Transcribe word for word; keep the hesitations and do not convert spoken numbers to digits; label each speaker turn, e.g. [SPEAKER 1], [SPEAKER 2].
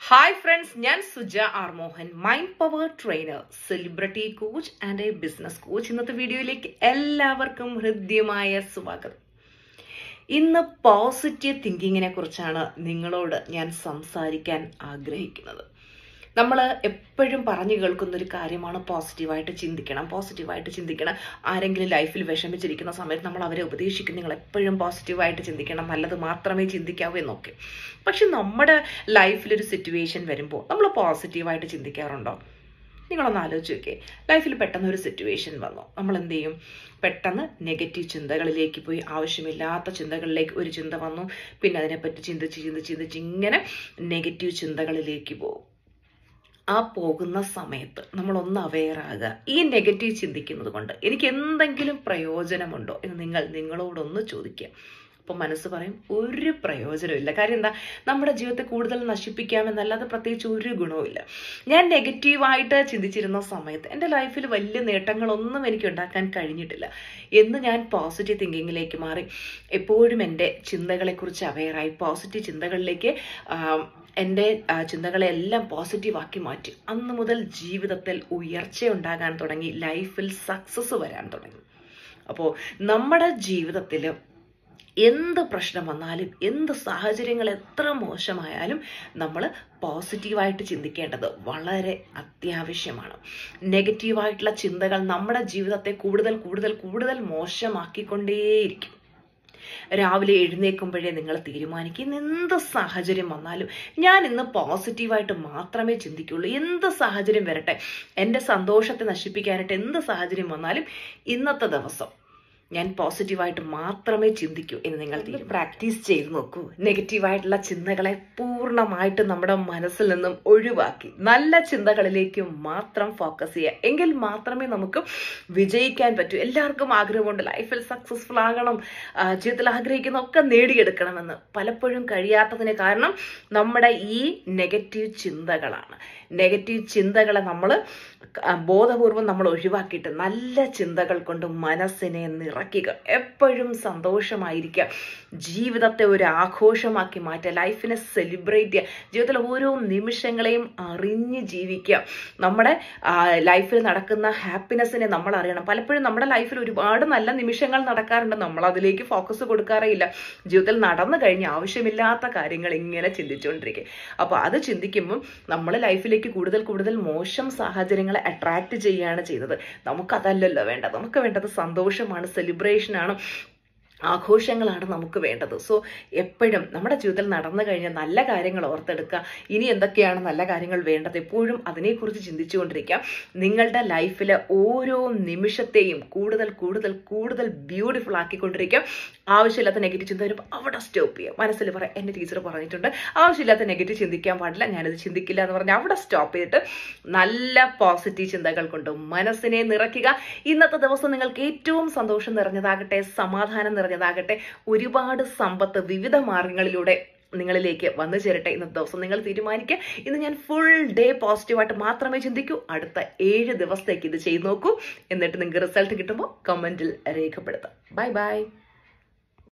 [SPEAKER 1] Hi friends, ഞാൻ Suja R Mohan, mind power trainer, celebrity coach and a business coach. ഇന്നത്തെ വീഡിയോയിലേക്ക് എല്ലാവർക്കും ഹൃദ്യമായ സ്വാഗതം. ഇന്ന് പോസിറ്റീവ് തിങ്കിങ്ങിനെ കുറിച്ചാണ് നിങ്ങളോട് ഞാൻ സംസാരിക്കാൻ ആഗ്രഹിക്കുന്നത്. നമ്മൾ എപ്പോഴും പറഞ്ഞു കേൾക്കുന്ന ഒരു കാര്യമാണ് പോസിറ്റീവായിട്ട് ചിന്തിക്കണം, പോസിറ്റീവായിട്ട് ചിന്തിക്കണം. ആരെങ്കിലും ലൈഫിൽ വിഷമിച്ചിരിക്കുന്ന സമയത്ത് നമ്മൾ അവരെ ഉപദേശിക്കും, നിങ്ങൾ എപ്പോഴും പോസിറ്റീവായിട്ട് ചിന്തിക്കണം, നല്ലത് മാത്രമേ ചിന്തിക്കാവൂ എന്നൊക്കെ. പക്ഷെ നമ്മുടെ ലൈഫിലൊരു സിറ്റുവേഷൻ വരുമ്പോൾ നമ്മൾ പോസിറ്റീവായിട്ട് ചിന്തിക്കാറുണ്ടോ? നിങ്ങളൊന്ന് ആലോചിച്ച് നോക്കിയേ. ലൈഫിൽ പെട്ടെന്ന് ഒരു സിറ്റുവേഷൻ വന്നു, നമ്മൾ എന്ത് ചെയ്യും? പെട്ടെന്ന് നെഗറ്റീവ് ചിന്തകളിലേക്ക് പോയി, ആവശ്യമില്ലാത്ത ചിന്തകളിലേക്ക് ഒരു ചിന്ത വന്നു, പിന്നെ അതിനെപ്പറ്റി ചിന്തിച്ച് ചിന്തിച്ച് ചിന്തിച്ച് ഇങ്ങനെ നെഗറ്റീവ് ചിന്തകളിലേക്ക് പോകും. ആ പോകുന്ന സമയത്ത് നമ്മളൊന്ന് അവെയർ ആകുക, ഈ നെഗറ്റീവ് ചിന്തിക്കുന്നത് കൊണ്ട് എനിക്ക് എന്തെങ്കിലും പ്രയോജനമുണ്ടോ എന്ന് നിങ്ങൾ നിങ്ങളോടൊന്ന് ചോദിക്കുക. അപ്പം മനസ്സ് പറയും ഒരു പ്രയോജനമില്ല. കാര്യം എന്താ? നമ്മുടെ ജീവിതത്തെ കൂടുതൽ നശിപ്പിക്കാമെന്നല്ലാതെ പ്രത്യേകിച്ച് ഒരു ഗുണവുമില്ല. ഞാൻ നെഗറ്റീവായിട്ട് ചിന്തിച്ചിരുന്ന സമയത്ത് എൻ്റെ ലൈഫിൽ വലിയ നേട്ടങ്ങളൊന്നും എനിക്ക് ഉണ്ടാക്കാൻ കഴിഞ്ഞിട്ടില്ല. എന്ന് ഞാൻ പോസിറ്റീവ് തിങ്കിങ്ങിലേക്ക് മാറി, എപ്പോഴും എൻ്റെ ചിന്തകളെക്കുറിച്ച് അവെയറായി പോസിറ്റീവ് ചിന്തകളിലേക്ക് എൻ്റെ ചിന്തകളെല്ലാം പോസിറ്റീവാക്കി മാറ്റി. അന്ന് മുതൽ ജീവിതത്തിൽ ഉയർച്ച ഉണ്ടാകാൻ തുടങ്ങി, ലൈഫിൽ സക്സസ് വരാൻ തുടങ്ങി. അപ്പോൾ നമ്മുടെ ജീവിതത്തിൽ എന്ത് പ്രശ്നം വന്നാലും, എന്ത് സാഹചര്യങ്ങൾ എത്ര മോശമായാലും നമ്മൾ പോസിറ്റീവായിട്ട് ചിന്തിക്കേണ്ടത് വളരെ അത്യാവശ്യമാണ്. നെഗറ്റീവായിട്ടുള്ള ചിന്തകൾ നമ്മുടെ ജീവിതത്തെ കൂടുതൽ കൂടുതൽ കൂടുതൽ മോശമാക്കിക്കൊണ്ടേയിരിക്കും. രാവിലെ എഴുന്നേൽക്കുമ്പോഴേ നിങ്ങൾ തീരുമാനിക്കും, എന്ത് സാഹചര്യം വന്നാലും ഞാൻ ഇന്ന് പോസിറ്റീവായിട്ട് മാത്രമേ ചിന്തിക്കുള്ളൂ. എന്ത് സാഹചര്യം വരട്ടെ, എൻ്റെ സന്തോഷത്തെ നശിപ്പിക്കാനായിട്ട് എന്ത് സാഹചര്യം വന്നാലും ഇന്നത്തെ ദിവസം ഞാൻ പോസിറ്റീവായിട്ട് മാത്രമേ ചിന്തിക്കൂ എന്ന് നിങ്ങൾ പ്രാക്ടീസ് ചെയ്ത് നോക്കൂ. നെഗറ്റീവായിട്ടുള്ള ചിന്തകളെ പൂർണ്ണമായിട്ട് നമ്മുടെ മനസ്സിൽ നിന്നും ഒഴിവാക്കി നല്ല ചിന്തകളിലേക്ക് മാത്രം ഫോക്കസ് ചെയ്യുക. എങ്കിൽ മാത്രമേ നമുക്ക് വിജയിക്കാൻ പറ്റൂ. എല്ലാവർക്കും ആഗ്രഹമുണ്ട് ലൈഫിൽ സക്സസ്ഫുൾ ആകണം, ജീവിതത്തിൽ ആഗ്രഹിക്കുന്ന ഒക്കെ നേടിയെടുക്കണമെന്ന്. പലപ്പോഴും കഴിയാത്തതിന് കാരണം നമ്മുടെ ഈ നെഗറ്റീവ് ചിന്തകളാണ്. നെഗറ്റീവ് ചിന്തകളെ നമ്മൾ ബോധപൂർവം നമ്മൾ ഒഴിവാക്കിയിട്ട് നല്ല ചിന്തകൾ കൊണ്ട് മനസ്സിനെ നിറയ്ക്കുക. എപ്പോഴും സന്തോഷമായിരിക്കുക, ജീവിതത്തെ ഒരു ആഘോഷമാക്കി മാറ്റുക, ലൈഫിനെ സെലിബ്രേറ്റ് ചെയ്യുക, ജീവിതത്തിലെ ഓരോ നിമിഷങ്ങളെയും അറിഞ്ഞ് ജീവിക്കുക. നമ്മുടെ ലൈഫിൽ നടക്കുന്ന ഹാപ്പിനെസ്സിനെ നമ്മൾ അറിയണം. പലപ്പോഴും നമ്മുടെ ലൈഫിൽ ഒരുപാട് നല്ല നിമിഷങ്ങൾ നടക്കാറുണ്ട്, നമ്മൾ അതിലേക്ക് ഫോക്കസ് കൊടുക്കാറേ ഇല്ല. ജീവിതത്തിൽ നടന്നു കഴിഞ്ഞ ആവശ്യമില്ലാത്ത കാര്യങ്ങൾ ഇങ്ങനെ ചിന്തിച്ചുകൊണ്ടിരിക്കുക. അപ്പോൾ അത് ചിന്തിക്കുമ്പം നമ്മൾ ലൈഫിലേക്ക് കൂടുതൽ കൂടുതൽ മോശം സാഹചര്യങ്ങളെ അട്രാക്ട് ചെയ്യുകയാണ് ചെയ്യുന്നത്. നമുക്കതല്ലല്ലോ വേണ്ടത്. നമുക്ക് വേണ്ടത് സന്തോഷമാണ്, സെലിബ്രേഷനാണ്, ആഘോഷങ്ങളാണ് നമുക്ക് വേണ്ടത്. സോ എപ്പോഴും നമ്മുടെ ജീവിതത്തിൽ നടന്നു കഴിഞ്ഞ നല്ല കാര്യങ്ങൾ ഓർത്തെടുക്കുക. ഇനി എന്തൊക്കെയാണ് നല്ല കാര്യങ്ങൾ വേണ്ടത്, എപ്പോഴും അതിനെക്കുറിച്ച് ചിന്തിച്ചുകൊണ്ടിരിക്കുക. നിങ്ങളുടെ ലൈഫിലെ ഓരോ നിമിഷത്തെയും കൂടുതൽ കൂടുതൽ കൂടുതൽ ബ്യൂട്ടിഫുൾ ആക്കിക്കൊണ്ടിരിക്കുക. ആവശ്യമില്ലാത്ത നെഗറ്റീവ് ചിന്ത വരുമ്പോൾ അവിടെ സ്റ്റോപ്പ് ചെയ്യുക. മനസ്സിൽ പറയാം, എൻ്റെ ടീച്ചർ പറഞ്ഞിട്ടുണ്ട് ആവശ്യമില്ലാത്ത നെഗറ്റീവ് ചിന്തിക്കാൻ പാടില്ല, ഞാനത് ചിന്തിക്കില്ല എന്ന് പറഞ്ഞാൽ അവിടെ സ്റ്റോപ്പ് ചെയ്തിട്ട് നല്ല പോസിറ്റീവ് ചിന്തകൾ കൊണ്ട് മനസ്സിനെ നിറയ്ക്കുക. ഇന്നത്തെ ദിവസം നിങ്ങൾക്ക് ഏറ്റവും സന്തോഷം നിറഞ്ഞതാകട്ടെ, സമാധാനം നിറഞ്ഞതാകട്ടെ, ഒരുപാട് സമ്പത്ത് വിവിധ മാർഗങ്ങളിലൂടെ നിങ്ങളിലേക്ക് വന്നു ചേരട്ടെ. ഇന്നത്തെ ദിവസം നിങ്ങൾ തീരുമാനിക്കുക, ഇന്ന് ഞാൻ ഫുൾ ഡേ പോസിറ്റീവായിട്ട് മാത്രമേ ചിന്തിക്കൂ. അടുത്ത ഏഴ് ദിവസത്തേക്ക് ഇത് ചെയ്ത് നോക്കൂ. എന്നിട്ട് നിങ്ങൾക്ക് റിസൾട്ട് കിട്ടുമ്പോൾ കമന്റിൽ രേഖപ്പെടുത്താം. Bye by.